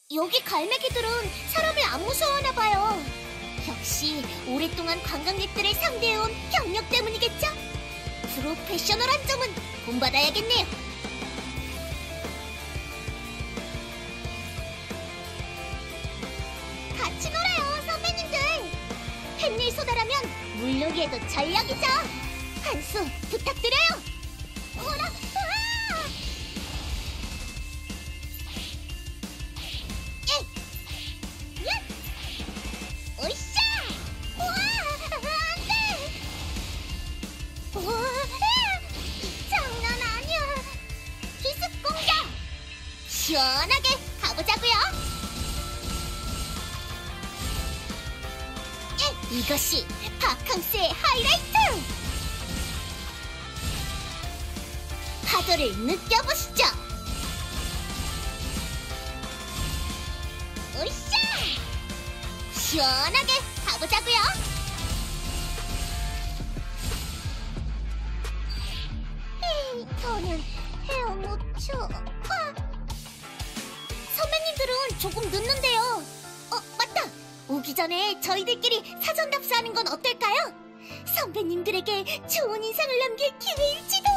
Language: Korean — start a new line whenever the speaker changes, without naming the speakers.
여기 갈매기들은 사람을 안 무서워하나 봐요. 역시 오랫동안 관광객들을 상대해온 경력 때문이겠죠? 프로페셔널한 점은 본받아야겠네요. 같이 놀아요, 선배님들. 햇일 소다라면 물놀이에도 전력이죠. 한 수 부탁드려요. 어라, 으아! 야! 으쌰! 우와! 안 돼! 우와! 장난 아니야! 기습 공격! 시원하게 가보자고요! 이것이 바캉스의 하이라이트! 파도를 느껴보시죠! 으쌰! 시원하게 가보자고요! 더는 헤어못쳐. 선배님들은 조금 늦는데요. 맞다! 오기 전에 저희들끼리 사전 답사하는 건 어떨까요? 선배님들에게 좋은 인상을 남길 기회일지도.